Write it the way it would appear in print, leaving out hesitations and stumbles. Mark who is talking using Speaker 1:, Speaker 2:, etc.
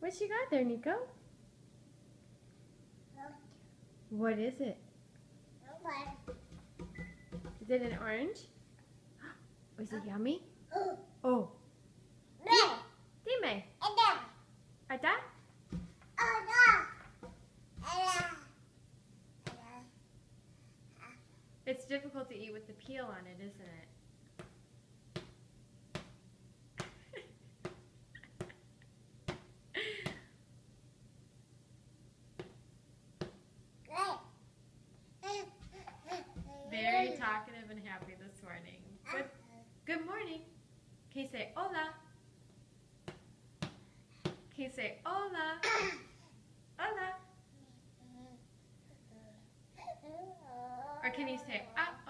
Speaker 1: What you got there, Nico? What is it? Is it an orange? Is it yummy? Oh. Dime. Ada? It's difficult to eat with the peel on it, isn't it? Very talkative and happy this morning. Good morning. Can you say hola? Can you say hola? Hola. Or can you say ah?